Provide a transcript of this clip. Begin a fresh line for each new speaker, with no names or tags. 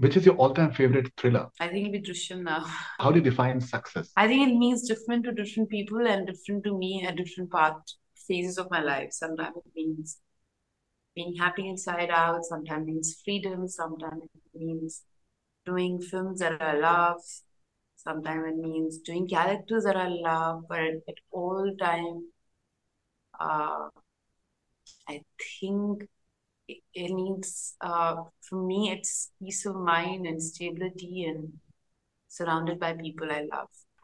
Which is your all-time favorite thriller?
I think it'll be Drishyam now.
How do you define success?
I think it means different to different people and different to me at different phases of my life. Sometimes it means being happy inside out, sometimes it means freedom, sometimes it means doing films that I love, sometimes it means doing characters that I love, but at all time, uh, I think it needs, for me, it's peace of mind and stability and surrounded by people I love.